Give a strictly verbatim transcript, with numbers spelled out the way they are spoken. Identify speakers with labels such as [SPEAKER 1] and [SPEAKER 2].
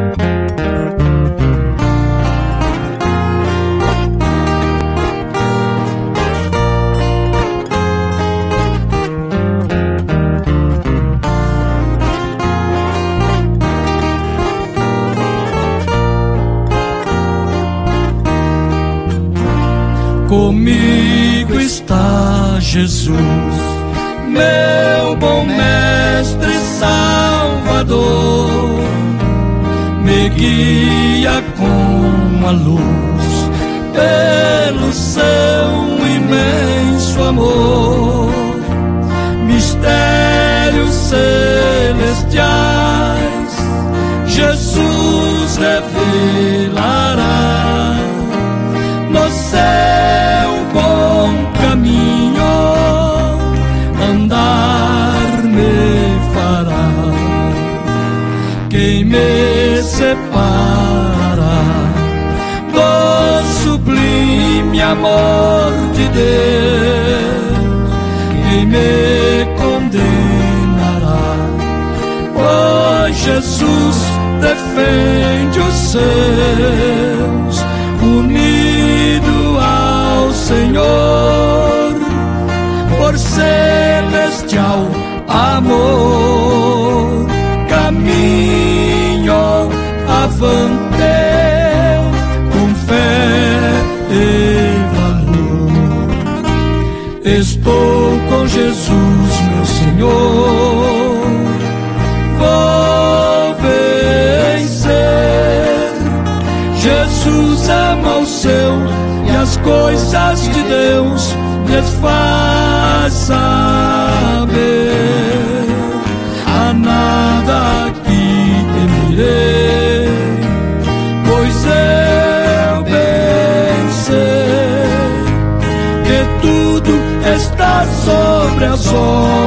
[SPEAKER 1] Comigo está Jesus, meu bom mestre Salvador, me guia com a luz pelo seu imenso amor. Mistérios celestiais Jesus revelará, no céu bom caminho andar me fará. Quem me separará do sublime amor de Deus? Quem me condenará? Pois Jesus defende os seus, unido ao Senhor, por celestial amor. Caminho avante com fé e valor. Estou com Jesus, meu Senhor, vou vencer. Jesus ama os seus e as coisas de Deus lhes faz saber. A nada que temerei, pois eu bem sei que tudo está sobre as ondas